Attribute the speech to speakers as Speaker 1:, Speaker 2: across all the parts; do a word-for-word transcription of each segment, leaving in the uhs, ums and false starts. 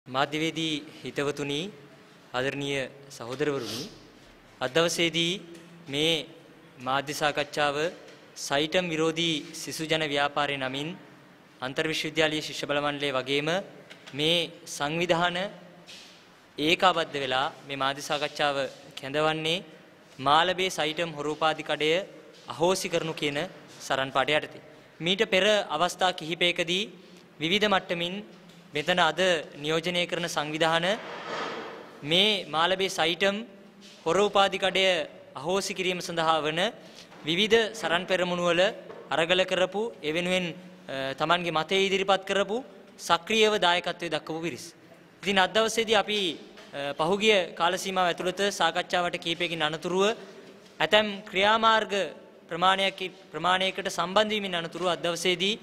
Speaker 1: මාධ්‍යවේදී හිතවතුනි ආදරණීය සහෝදරවරුනි අද දවසේදී මේ මාධ්‍ය සාකච්ඡාව සයිටම් විරෝධී සිසු ජන ව්‍යාපාරය නමින් අන්තර් විශ්වවිද්‍යාලීය ශිෂ්‍ය බල මණ්ඩලය වගේම මේ සංවිධාන ඒකාබද්ධ වෙලා මේ මාධ්‍ය සාකච්ඡාව කැඳවන්නේ මාළඹේ සයිටම් හොරෝපාදි කඩය අහෝසි කරනු කියන සරන් පාඩය යටතේ. මීට පෙර අවස්ථා කිහිපයකදී විවිධ මට්ටමින් මෙතන අද නියෝජනය කරන සංවිධාන මේ මාළඹේ සයිටම් හොරෝපාදි කඩය අහෝසි කිරීම සඳහා වන විවිධ සරන් පෙරමුණු වල අරගල කරපු එවෙනුවෙන් තමන්ගේ මතය ඉදිරිපත් කරපු සක්‍රියව දායකත්වයේ දක්වපු පිරිස්. ඉතින් අද දවසේදී අපි පහුගිය කාල සීමාව ඇතුළත සාකච්ඡාවට කීපයකින් අනතුරුව ඇතැම් ක්‍රියාමාර්ග ප්‍රමාණයක් ප්‍රමාණයකට සම්බන්ධ වීමෙන් අනතුරුව අද දවසේදී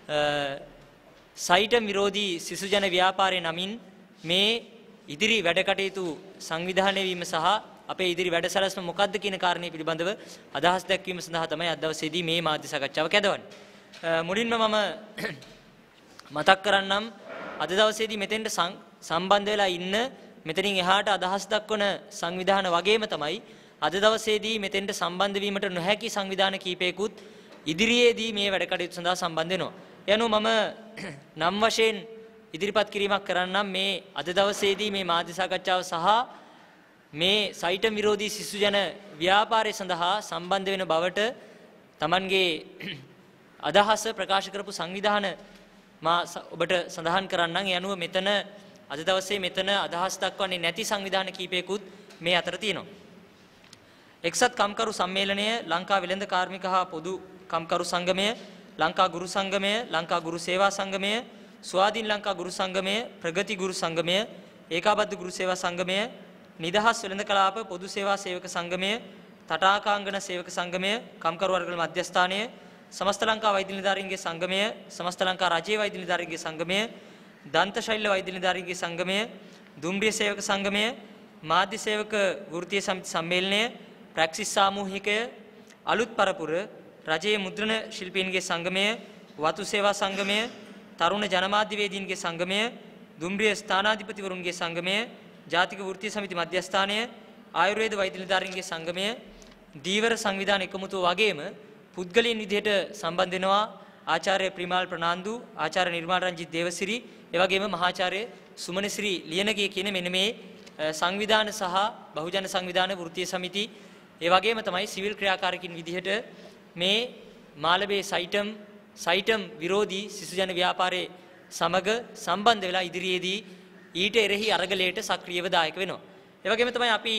Speaker 1: සයිටම් විරෝධී සිසු ජන ව්‍යාපාරය නමින් මේ ඉදිරි වැඩ කටයුතු සංවිධානය වීම සහ අපේ ඉදිරි වැඩසටහන මොකක්ද කියන කාරණේ පිළිබඳව අදහස් දැක්වීම සඳහා තමයි අද දවසේදී මේ මාධ්‍ය සාකච්ඡාව කැඳවන්නේ. මුලින්ම මම මතක් කරන්නම් අද දවසේදී මෙතෙන්ට සම්බන්ධ වෙලා ඉන්න මෙතනින් එහාට අදහස් දක්වන සංවිධාන වගේම තමයි අද දවසේදී මෙතෙන්ට සම්බන්ධ වීමට නොහැකි සංවිධාන කීපයකුත් ඉදිරියේදී මේ වැඩ කටයුතු සඳහා සම්බන්ධ වෙනවා. යනු මම නම් වශයෙන් ඉදිරිපත් කිරීමක් කරන්නම් මේ අද දවසේදී මේ මාධ්‍ය සාකච්ඡාව සහ මේ සයිටම් විරෝධී සිසු ජන ව්‍යාපාරය සඳහා සම්බන්ධ වෙන බවට Tamanගේ අදහස ප්‍රකාශ කරපු සංවිධාන මා ඔබට සඳහන් කරන්නම්. ඒ අනුව මෙතන අද දවසේ මෙතන අදහස් දක්වන්නේ නැති සංවිධාන කීපයකුත් මේ අතර තියෙනවා. එක්සත් කම්කරු සම්මේලනය, ලංකා වෙළඳ කාර්මික හා පොදු කම්කරු සංගමය, ලංකා ගුරු සංගමය, ලංකා ගුරු සේවා සංගමය, ස්වාධීන ලංකා ගුරු සංගමය, ප්‍රගති ගුරු සංගමය, ඒකාබද්ධ ගුරු සේවා සංගමය, නිදහස් වෙළඳ කලාප පොදු සේවා සේවක සංගමය, තටාකාංගන සේවක සංගමය, කම්කරු වර්ගවල මධ්‍යස්ථානය, සමස්ත ලංකා වෛද්‍ය නිලධාරීන්ගේ සංගමය, සමස්ත ලංකා රජයේ වෛද්‍ය නිලධාරීන්ගේ සංගමය, දන්ත ශෛල්‍ය වෛද්‍ය නිලධාරීන්ගේ සංගමය, දුම්රිය සේවක සංගමය, මාධ්‍ය සේවක වෘත්තීය සමිති සම්මේලනය, ප්‍රැක්සිස් සාමූහිකය, අලුත් පරපුර, රජයේ මුද්‍රණ ශිල්පීන්ගේ සංගමය, වතු සේවා සංගමය, තරුණ ජනමාධ්‍යවේදීන්ගේ සංගමය, දුම්රිය ස්ථානාධිපතිවරුන්ගේ සංගමය, ජාතික වෘත්තීය සමිති මධ්‍යස්ථානය, ආයුර්වේද වෛද්‍ය නිලධාරීන්ගේ සංගමය, දීවර සංවිධාන එකමුතුව වගේම පුද්ගලයන් විදිහට සම්බන්ධ වෙනවා ආචාර්ය ප්‍රිමාල් ප්‍රනාන්දු, ආචාර්ය නිර්මාල් රංජිත් දේවසිරි, ඒ වගේම මහාචාර්ය සුමනසිරි ලියනගේ කියන මෙන්න මේ සංවිධාන සහ බහුජන සංවිධාන වෘත්තීය සමිති, ඒ වගේම තමයි සිවිල් ක්‍රියාකාරකින් විදිහට මේ මාළඹේ සයිටම් සයිටම් විරෝධී සිසු ජන ව්‍යාපාරයේ සමග සම්බන්ධ වෙලා ඉදිරියේදී ඊට එරෙහි අරගලයට සක්‍රියව දායක වෙනවා. ඒ වගේම තමයි අපි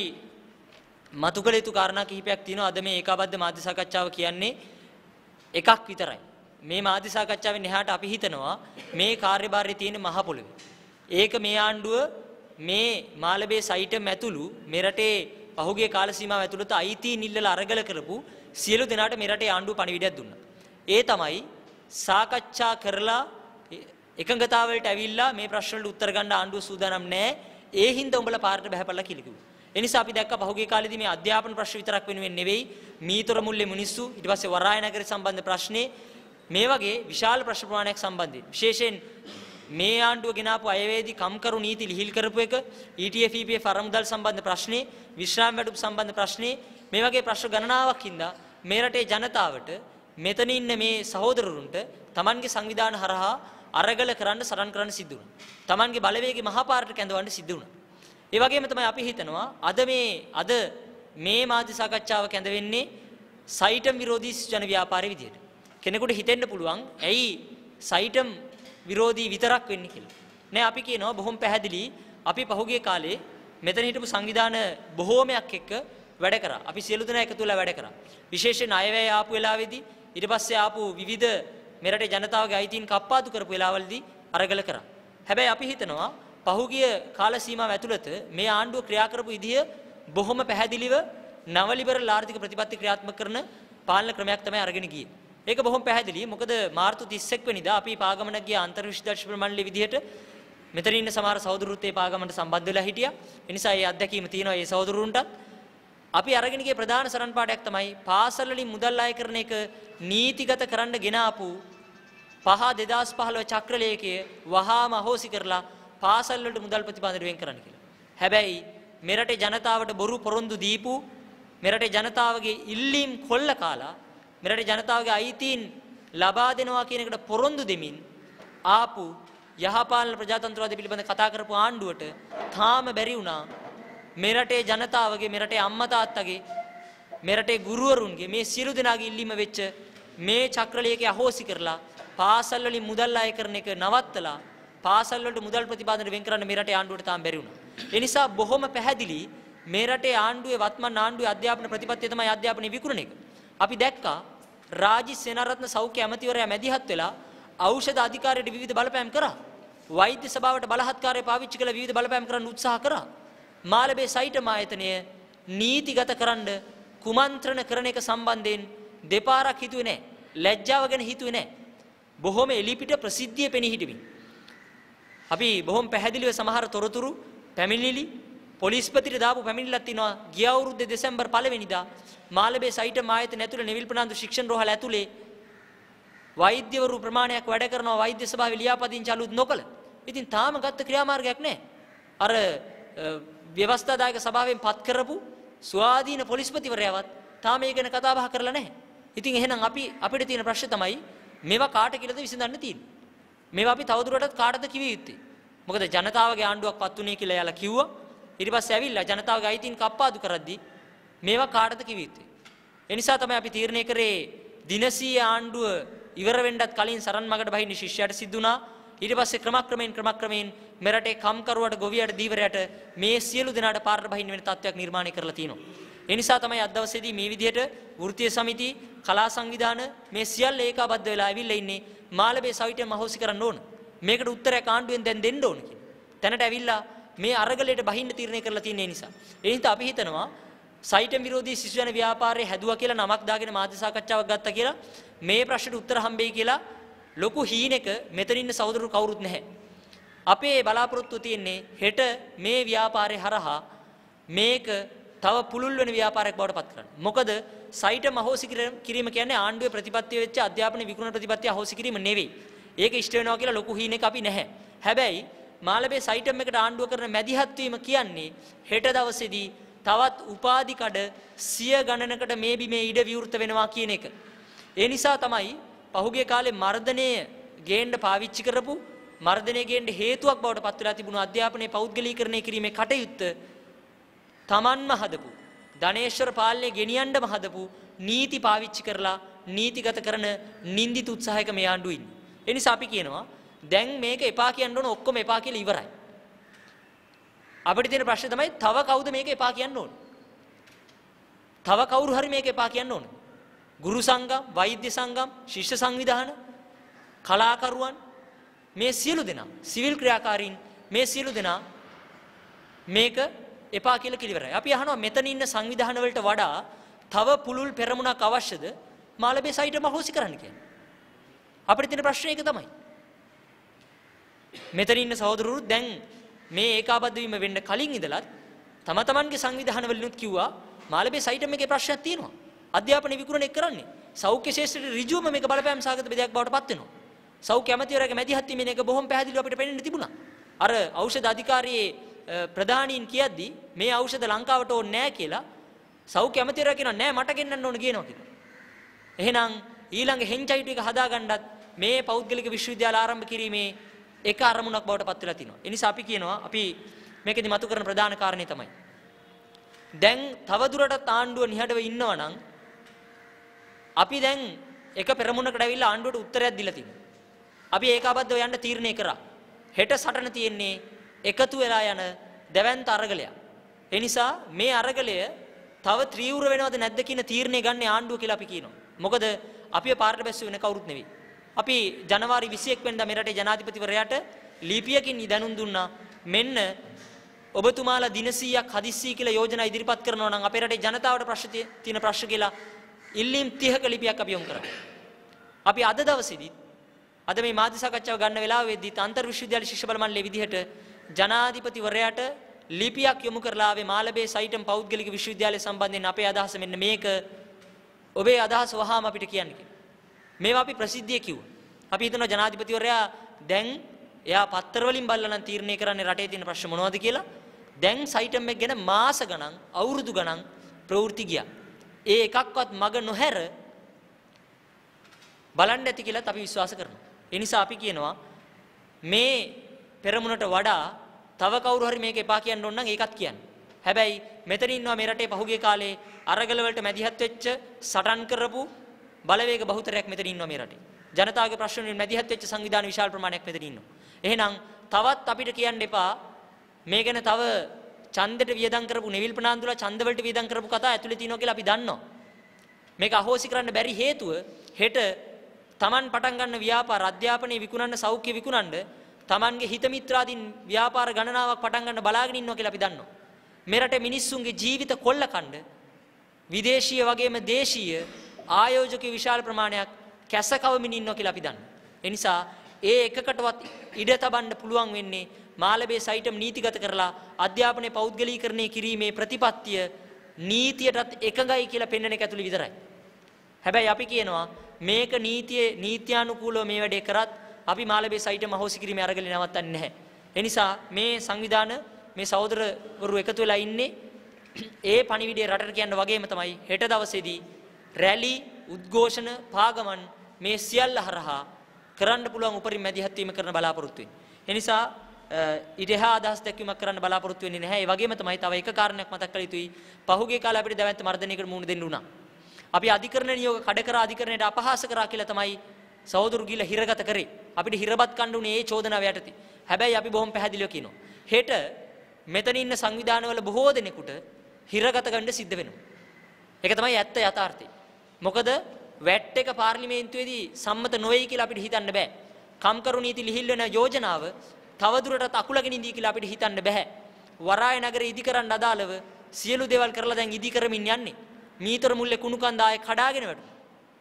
Speaker 1: මතු කළ යුතු කාරණා කිහිපයක් තියෙනවා. අද මේ ඒකාබද්ධ මාධ්‍ය සාකච්ඡාව කියන්නේ එකක් විතරයි. මේ මාධ්‍ය සාකච්ඡාවෙන් එහාට අපි හිතනවා මේ කාර්යභාරයේ තියෙන මහ පොළොවේ. ඒක මේ ආණ්ඩුව මේ මාළඹේ සයිටම් ඇතුළු මේ රටේ පහුගිය කාල සීමාව ඇතුළත අයිති නිල්ලලා අරගල කරපු සියලු දෙනාට මේ රටේ ආණ්ඩුව පණිවිඩයක් දුන්නා. ඒ තමයි සාකච්ඡා කරලා එකඟතාවලට ඇවිල්ලා මේ ප්‍රශ්න වලට උත්තර ගන්න ආණ්ඩුව සූදානම් නැහැ. ඒ හින්දා උඹලා පාරට බහැපල්ලා කියලා කිව්වා. ඒ නිසා අපි දැක්ක පහුගිය කාලෙදී මේ අධ්‍යාපන ප්‍රශ්න විතරක් වෙනුවෙන් නෙවෙයි මීතොර මුල්ලේ මිනිස්සු ඊට පස්සේ වරාය නගරය සම්බන්ධ ප්‍රශ්නේ මේ වගේ විශාල ප්‍රශ්න ප්‍රමාණයක් සම්බන්ධයෙන් විශේෂයෙන් මේ ආණ්ඩුව ගෙනාපු අයවැයේදී කම්කරු නීති ලිහිල් කරපු එක, E T F E P F අරමුදල් සම්බන්ධ ප්‍රශ්නේ, විශ්‍රාම වැඩුම් සම්බන්ධ ප්‍රශ්නේ, මේ වගේ ප්‍රශ්න ගණනාවක් හින්දා මේ රටේ ජනතාවට මෙතන ඉන්න මේ සහෝදරරුන්ට Tamanගේ සංවිධාන හරහා අරගල කරන්න සරන් කරන්න සිද්ධ වුණා. Tamanගේ බලවේගී මහපාරට කැඳවන්න සිද්ධ වුණා. ඒ වගේම තමයි අපි හිතනවා අද මේ අද මේ මාධ්‍ය සාකච්ඡාව කැඳවෙන්නේ සයිටම් විරෝධී ජන ව්‍යාපාරයේ විදියට. කෙනෙකුට හිතෙන්න පුළුවන් ඇයි සයිටම් විරෝධී විතරක් වෙන්නේ කියලා. නෑ, අපි කියනවා බොහොම පැහැදිලි අපි පහුගිය කාලේ මෙතන හිටපු සංවිධාන බොහෝමයක් එක්ක වැඩ කරා. අපි සියලු දෙනා එකතු වෙලා වැඩ කරා. විශේෂයෙන් අයවැය ආපු වෙලාවේදී ඊට පස්සේ ආපු විවිධ මෙරටේ ජනතාවගේ අයිතීන් කප්පාදු කරපු වෙලාවලදී අරගල කරා. හැබැයි අපි හිතනවා පහුගිය කාල සීමාව ඇතුළත මේ ආණ්ඩුව ක්‍රියා කරපු විදිය බොහොම පැහැදිලිව නව ලිබරල් ආර්ථික ප්‍රතිපත්ති ක්‍රියාත්මක කරන පාලන ක්‍රමයක් තමයි අරගෙන ගියේ. ඒක බොහොම පැහැදිලි. මොකද මාර්තු තිස් එක් වෙනිදා අපි පාගමනක් ගිය අන්තර් විශ්වවිද්‍යාල ශිෂ්‍ය මණ්ඩලයේ විදිහට මෙතන ඉන්න සමහර සහෝදරවරුත් ඒ පාගමනට සම්බන්ධ වෙලා හිටියා. ඒ නිසා ඒ අත්දැකීම තියෙනවා ඒ සහෝදරවරුන්ටත්. අපි අරගෙන ගිය ප්‍රධාන සරණ පාඩයක් තමයි පාසල් වලින් මුදල් අය කරන එක නීතිගත කරන්න ගෙන ආපු පහ දෙදාස් පහළොව චක්‍රලේඛය වහාම අහෝසි කරලා පාසල් වලට මුදල් ප්‍රතිපාදනය වෙන් කරන්න කියලා. හැබැයි මෙරටේ ජනතාවට බොරු පොරොන්දු දීපු මෙරටේ ජනතාවගේ ඉල්ලීම් කොල්ල කාලා මෙරටේ ජනතාවගේ අයිතීන් ලබා දෙනවා කියන එකට පොරොන්දු දෙමින් ආපු යහපාලන ප්‍රජාතන්ත්‍රවාදය පිළිබඳ කතා කරපු ආණ්ඩුවට තාම බැරි වුණා මෙරටේ ජනතාවගේ මෙරටේ අම්මා තාත්තගේ මෙරටේ ගුරුවරුන්ගේ මේ සියලු දෙනාගේ ඉල්ලීම වෙච්ච මේ චක්‍රලයක අහෝසි කරලා පාසල් වලින් මුදල් අය කරන එක නවත්තලා පාසල් වලට මුදල් ප්‍රතිපාදනය වෙන් කරන්න මෙරටේ ආණ්ඩුවට තාම බැරි වුණා. ඒ නිසා බොහොම පැහැදිලි මෙරටේ ආණ්ඩුවේ වත්මන් ආණ්ඩුවේ අධ්‍යාපන ප්‍රතිපත්තිය තමයි අධ්‍යාපනය විකුණන එක. අපි දැක්කා රාජි සේනාරත්න සෞඛ්‍ය ඇමතිවරයා මැදිහත් වෙලා ඖෂධ අධිකාරියට විවිධ බලපෑම් කරා. වෛද්‍ය සභාවට බලහත්කාරය පාවිච්චි කළ විවිධ බලපෑම් කරන්න උත්සාහ කරා. මාළඹේ සයිටම ආයතනය නීතිගත කරන්න කුමන්ත්‍රණ කරන එක සම්බන්ධයෙන් දෙපාරක් හිතුවේ නැහැ. ලැජ්ජාව ගැන හිතුවේ නැහැ. බොහොම එලිපිට ප්‍රසිද්ධිය පෙනී හිටමින්. අපි බොහොම පැහැදිලිව සමහර තොරතුරු පැමිණිලි පොලිස්පතිට දාපු පැමිණිල්ලක් තියෙනවා. ගිය අවුරුද්දේ දෙසැම්බර් පළවෙනිදා මාළඹේ සයිටම ආයතන ඇතුළේ නෙවිල් ප්‍රනාන්දු ශික්ෂණ රෝහල ඇතුළේ වෛද්‍යවරු ප්‍රමාණයක් වැඩ කරනවා වෛද්‍ය සභාවේ ලියාපදිංචි අලුත් නොකළ. ඉතින් තාම ගත්ත ක්‍රියාමාර්ගයක් නැහැ. අර ව්‍යවස්ථාදායක සභාවෙන් පත් කරපු ස්වාධීන පොලිස්පතිවරයාවත් තාම මේ ගැන කතා බහ කරලා නැහැ. ඉතින් එහෙනම් අපි අපිට තියෙන ප්‍රශ්නේ තමයි මේවා කාට කියලාද විසඳන්න තියෙන්නේ. මේවා අපි තවදුරටත් කාටද කිව යුත්තේ? මොකද ජනතාවගේ ආණ්ඩුවක් පත් වුණේ කියලා යාලා කිව්වා. ඊට පස්සේ ඇවිල්ලා ජනතාවගේ අයිතීන් කප්පාදු කරද්දී මේවා කාටද කිව යුත්තේ? ඒ නිසා තමයි අපි තීරණය කරේ දිනසීය ආණ්ඩුව ඉවර වෙන්නත් කලින් සරන් මගට බහින්න ශිෂ්‍යයට සිද්ධ වුණා. ඊට පස්සේ ක්‍රමක්‍රමයෙන් ක්‍රමක්‍රමයෙන් මෙරටේ කම්කරුවට ගොවියට දීවරයට මේ සියලු දෙනාට පාරට බහින්න වෙන තත්ත්වයක් නිර්මාණය කරලා තියෙනවා. ඒ නිසා තමයි අද දවසේදී මේ විදිහට වෘත්තීය සමිති කලා සංවිධාන මේ සියල්ල ඒකාබද්ධ වෙලා ඇවිල්ලා ඉන්නේ මාළඹේ සවිටම අහෝසි කරන්න ඕන. මේකට උත්තරයක් ආණ්ඩුවෙන් දැන් දෙන්න ඕන කියන. තැනට ඇවිල්ලා මේ අරගලයට බහින්න තීරණය කරලා තියෙන නිසා. ඒ නිසා අපි හිතනවා සයිටම් විරෝධී සිසු ජන ව්‍යාපාරය හැදුවා කියලා නමක් දාගෙන මාධ්‍ය සාකච්ඡාවක් ගත්තා කියලා මේ ප්‍රශ්නෙට උත්තර හම්බෙයි කියලා ලොකු හීනෙක මෙතන ඉන්න සහෝදරු කවුරුත් නැහැ. අපේ බලාපොරොත්තුව තියෙන්නේ හෙට මේ ව්‍යාපාරය හරහා මේක තව පුළුල් වෙන ව්‍යාපාරයක් බවට පත් කරන්න. මොකද සයිටම් අහෝසි කිරීම කියන්නේ ආණ්ඩුවේ ප්‍රතිපත්තිය වෙච්ච අධ්‍යාපන විකුණන ප්‍රතිපත්තිය අහෝසි කිරීම නෙවෙයි. ඒක ඉෂ්ට වෙනවා කියලා ලොකු හීනෙක අපි නැහැ. හැබැයි මාළඹේ සයිටම් එකට ආණ්ඩුව කරන මැදිහත් වීම කියන්නේ හෙට දවසේදී තවත් උපාධි කඩ සිය ගණනකට මේ බිමේ ඉඩ විවෘත වෙනවා කියන එක. ඒ නිසා තමයි පහුගිය කාලේ මර්ධනය ගේන්න පාවිච්චි කරපු මර්ධනය ගේන්න හේතුවක් බවට පත් වෙලා තිබුණු අධ්‍යාපනයේ පෞද්ගලීකරණය කිරීමේ කටයුත්ත තමන්ම හදපු ධනේශ්වර පාලනය ගෙනියන්නම හදපු නීති පාවිච්චි කරලා නීතිගත කරන නින්දිත උත්සාහයක මේ ආණ්ඩුව ඉන්නේ. ඒ නිසා අපි කියනවා දැන් මේක එපා කියන්න ඕන ඔක්කොම එපා කියලා ඉවරයි. අපිට තියෙන ප්‍රශ්නේ තමයි තව කවුද මේක එපා කියන්න ඕන? තව කවුරු හරි මේක එපා කියන්න ඕන. ගුරු සංගම්, වෛද්‍ය සංගම්, ශිෂ්‍ය සංවිධාන, කලාකරුවන් මේ සියලු දෙනා, සිවිල් ක්‍රියාකාරීන් මේ සියලු දෙනා මේක එපා කියලා කිලිවරයි. අපි අහනවා මෙතන ඉන්න සංවිධාන වලට වඩා තව පුළුල් පෙරමුණක් අවශ්‍යද මාළඹේ සයිටම අහෝසි කරන්න කියන්නේ? අපිට තියෙන ප්‍රශ්නේ ඒක තමයි. මෙතන ඉන්න සහෝදරවරු දැන් මේ ඒකාබද්ධ වීම වෙන්න කලින් ඉඳලත් තම තමන්ගේ සංවිධාන වලිනුත් කිව්වා මාළඹේ සයිටම් එකේ ප්‍රශ්නයක් තියෙනවා. අධ්‍යාපන විකුණන එක කරන්නේ. සෞඛ්‍ය ශාස්ත්‍රයේ ඍජුවම මේක බලපෑම් සාගත බෙදයක් බවට පත් වෙනවා. සෞඛ්‍ය ඇමතිවරයාගේ මැදිහත් වීමෙන් එක බොහොම පැහැදිලිව අපිට පේන්න තිබුණා. අර ඖෂධ අධිකාරියේ ප්‍රධානීන් කියද්දී මේ ඖෂධ ලංකාවට ඕනේ නැහැ කියලා සෞඛ්‍ය ඇමතිවරයා කියනවා නෑ මට ගෙන්නන්න ඕන කියනවා කියලා. එහෙනම් ඊළඟ හෙන්චයිට් එක හදාගන්නත් මේ පෞද්ගලික විශ්වවිද්‍යාල ආරම්භ කිරීමේ එක අරමුණක් බවට පත් වෙලා තිනවා. ඒ නිසා අපි කියනවා අපි මේකෙදි මතු කරන ප්‍රධාන කාරණේ තමයි දැන් තවදුරටත් ආණ්ඩුව නිහඬව ඉන්නවා නම් අපි දැන් එක පෙරමුණකට ඇවිල්ලා ආණ්ඩුවට උත්තරයක් දීලා තිනවා. අපි ඒකාබද්ධව යන්න තීරණය කරා. හෙට සටන තියෙන්නේ එකතු වෙලා යන දැවැන්ත අරගලයක්. ඒ නිසා මේ අරගලය තව ත්‍රිවෘ වෙනවද නැද්ද කියන තීරණය ගන්න ආණ්ඩුව කියලා අපි කියනවා. මොකද අපි පාරට බැස්සු වෙන කවුරුත් නෙවෙයි. අපි ජනවාරි විසිඑක වෙනිදා මෙරටේ ජනාධිපතිවරයාට ලිපියකින් දැනුම් දුන්නා මෙන්න ඔබතුමාලා දින සීයක් හදිස්සිය කියලා යෝජනා ඉදිරිපත් කරනවා නම් අපේ රටේ ජනතාවට ප්‍රශ්න තියෙන ප්‍රශ්න කියලා ඉල්ලීම් තිහක ලිපියක් අපි යොමු කරා. අපි අද දවසේදී අද මේ මාධ්‍ය සාකච්ඡාව ගන්න වෙලාවෙදී අන්තර් විශ්වවිද්‍යාල ශිෂ්‍ය බල මණ්ඩලයේ විදිහට ජනාධිපතිවරයාට ලිපියක් යොමු කරලා ආවේ මාළඹේ සයිටම් පෞද්ගලික විශ්වවිද්‍යාලය සම්බන්ධයෙන් අපේ අදහස මෙන්න මේක ඔබේ අදහස වහාම අපිට කියන්න කියලා. මේවා අපි ප්‍රසිද්ධිය කිව්වා. අපි හිතනවා ජනාධිපතිවරයා දැන් එයා පත්තර වලින් බලලා නම් තීරණය කරන්නේ රටේ තියෙන ප්‍රශ්න මොනවද කියලා. දැන් සයිටම් එක ගැන මාස ගණන් අවුරුදු ගණන් ප්‍රවෘත්ති ගියා. ඒ එකක්වත් මග නොහැර බලන්න ඇති කියලා අපි විශ්වාස කරනවා. ඒ නිසා අපි කියනවා මේ පෙරමුණට වඩා තව කවුරු හරි මේක එපා කියන්න ඕන නම් ඒකත් කියන්න. හැබැයි මෙතන ඉන්නවා මේ රටේ පහුගිය කාලේ අරගල වලට මැදිහත් වෙච්ච සටන් කරපු බලවේග බහුතරයක් මෙතන ඉන්නවා මේ රටේ. ජනතාවගේ ප්‍රශ්න වලින් මැදිහත් වෙච්ච සංවිධාන විශාල ප්‍රමාණයක් මෙතන ඉන්නවා. එහෙනම් තවත් අපිට කියන්න එපා මේ ගැන තව ඡන්දෙට වියදම් කරපු නෙවිල් ප්‍රනාන්දුලා ඡන්ද වලට වියදම් කරපු කතා ඇතුලේ තියෙනවා කියලා අපි දන්නවා. මේක අහෝසි කරන්න බැරි හේතුව හෙට Taman පටන් ගන්න ව්‍යාපාර අධ්‍යාපනයේ විකුණන්න සෞඛ්‍ය විකුණන්න Tamanගේ හිත මිත්‍රාදීන් ව්‍යාපාර ගණනාවක් පටන් ගන්න බලාගෙන ඉන්නවා කියලා අපි දන්නවා. මේ රටේ මිනිස්සුන්ගේ ජීවිත කොල්ලකණ්ඩ විදේශීය වගේම දේශීය ආයෝජකයෝ විශාල ප්‍රමාණයක් කැසකවමින් ඉන්නවා කියලා අපි දන්නවා. ඒ නිසා ඒ එකකටවත් ඉඩ තබන්න පුළුවන් වෙන්නේ මාළඹේ සයිටම් නීතිගත කරලා අධ්‍යාපනයේ පෞද්ගලීකරණය කිරීමේ ප්‍රතිපත්තිය නීතියටත් එකඟයි කියලා පෙන්වන එක ඇතුළේ විතරයි. හැබැයි අපි කියනවා මේක නීතියේ නීත්‍යානුකූලව මේ වැඩේ කරත් අපි මාළඹේ සයිටම් අහෝසි කිරීමේ අරගලේ නවත්තන්නේ නැහැ. ඒ නිසා මේ සංවිධාන මේ සහෝදරවරු එකතු වෙලා ඉන්නේ ඒ පණිවිඩය රටට කියන්න වගේම තමයි හෙට දවසේදී රැලි උද්ඝෝෂණ පාගමන් මේ සියල්ල හරහා කරන්න පුළුවන් උපරිම මැදිහත් වීම කරන බලාපොරොත්තු වෙන්නේ. ඒ නිසා ඉතහා අදහස් දැක්වීමක් කරන්න බලාපොරොත්තු වෙන්නේ නැහැ. ඒ වගේම තමයි තව එක කාරණයක් මතක් කළ යුතුයි. පහුගිය කාලේ අපිට දැවැන්ත මර්ධනයකට මුහුණ දෙන්න උනා. අපි අධිකරණ නියෝග කඩ කර අධිකරණයට අපහාස කරා කියලා තමයි සහෝදරු ගිල හිරගත කරේ. අපිට හිරබත් කන්න උනේ ඒ චෝදනාව යටතේ. හැබැයි අපි බොහොම පැහැදිලිව කියනවා. හෙට මෙතන ඉන්න සංවිධානවල බොහෝ දෙනෙකුට හිරගත ගන්න සිද්ධ වෙනවා. ඒක තමයි ඇත්ත යථාර්ථය. මොකද වැට් එක පාර්ලිමේන්තුවේදී සම්මත නොවේයි කියලා අපිට හිතන්න බෑ. කම්කරු නීති ලිහිල් වෙන යෝජනාව තවදුරටත් අකුලගෙන ඉඳී කියලා අපිට හිතන්න බෑ. වරාය නගරය ඉදි කරන්න අදාළව සියලු දේවල් කරලා දැන් ඉදි කරමින් යන්නේ. මීතර මුල්ලේ කුණු කන්ද ආයේ කඩාගෙන වැටුණා.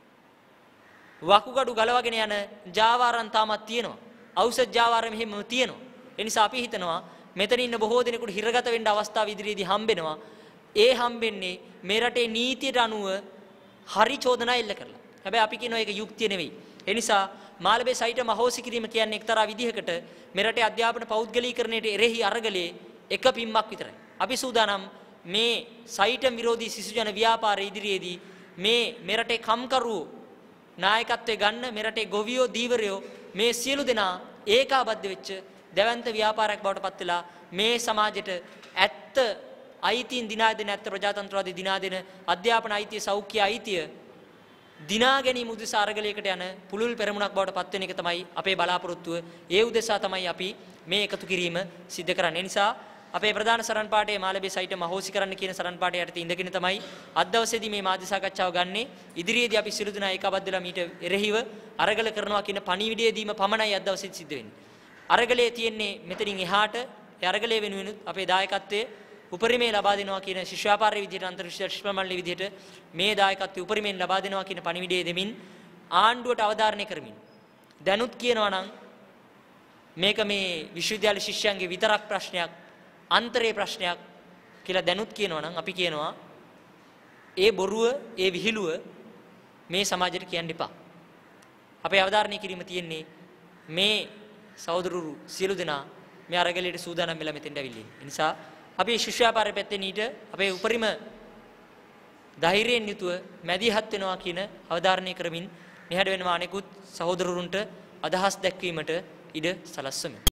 Speaker 1: වකුගඩු ගලවගෙන යන ජාවාරන් තාමත් තියෙනවා. ඖෂධ ජාවාර මෙහෙම තියෙනවා. ඒ නිසා අපි හිතනවා මෙතන ඉන්න බොහෝ දෙනෙකුට හිරගත වෙන්න අවස්ථාව ඉදිරියේදී හම්බෙනවා. ඒ හම්බෙන්නේ මේ රටේ නීතියට අනුව හරි චෝදනා එල්ල කරලා. හැබැයි අපි කියනවා ඒක යුක්තිය නෙවෙයි. ඒ නිසා මාළඹේ සයිටම් අහෝසි කිරීම කියන්නේ එක්තරා විදිහකට මේ රටේ අධ්‍යාපන පෞද්ගලීකරණයට එරෙහි අරගලයේ එක පිම්මක් විතරයි. අපි සූදානම් මේ සයිටම් විරෝධී සිසුජන ව්‍යාපාර ඉදිරියේදී මේ මේ රටේ කම්කරුවෝ නායකත්වයේ ගන්න මේ රටේ ගොවියෝ දීවරයෝ මේ සියලු දෙනා ඒකාබද්ධ වෙච්ච දැවැන්ත ව්‍යාපාරයක් බවට පත් වෙලා මේ සමාජයට ඇත්ත අයිතීන් දිනා දෙන ඇත්ත ප්‍රජාතන්ත්‍රවාදී දිනා දෙන අධ්‍යාපන අයිතිය සෞඛ්‍ය අයිතිය දිනා ගැනීම උදෙසා අරගලයකට යන පුළුල් පෙරමුණක් බවට පත් වෙන එක තමයි අපේ බලාපොරොත්තුව. ඒ උදෙසා තමයි අපි මේ එකතු කිරීම සිද්ධ කරන්නේ. ඒ නිසා අපේ ප්‍රධාන සරණ පාඨයේ මාළඹේ සයිටම් අහෝසි කරන්න කියන සරණ පාඨය යටතේ ඉඳගෙන තමයි අද දවසේදී මේ මාධ්‍ය සාකච්ඡාව ගන්නෙ. ඉදිරියේදී අපි සියලු දෙනා ඒකාබද්ධ වෙලා මීට එරෙහිව අරගල කරනවා කියන පණිවිඩය දීම පමණයි අද දවසේදී සිද්ධ වෙන්නේ. අරගලයේ තියෙන්නේ මෙතනින් එහාට ඒ අරගලයේ වෙනුවෙනුත් අපේ දායකත්වයේ උපරිමේ ලබා දෙනවා කියන ශිෂ්‍ය ව්‍යාපාරයේ විදිහට අන්තර්විශ්ව ශිෂ්‍ය මණ්ඩලයේ විදිහට මේ දායකත්වයේ උපරිමෙන් ලබා දෙනවා කියන පණිවිඩය දෙමින් ආණ්ඩුවට අවධාරණය කරමින් දැනුත් කියනවා නම් මේක මේ විශ්වවිද්‍යාල ශිෂ්‍යයන්ගේ විතරක් ප්‍රශ්නයක් අන්තරේ ප්‍රශ්නයක් කියලා දැනුත් කියනවා නම් අපි කියනවා ඒ බොරුව ඒ විහිළුව මේ සමාජයට කියන්න එපා. අපේ අවධාරණය කිරීම තියෙන්නේ මේ සහෝදරු සියලු දෙනා මේ අරගලයට සූදානම් වෙලා මෙතෙන්ට ඇවිල්ලා ඉන්නේ. ඒ නිසා අපි ශිෂ්‍ය ව්‍යාපාරයේ පැත්තෙන් ඊට අපේ උපරිම ධෛර්යයෙන් යුතුව මැදිහත් වෙනවා කියන අවධාරණය කරමින් නිහඬ වෙනවා අනෙකුත් සහෝදරුන්ට අදහස් දැක්වීමට ඉඩ සලස්වමු.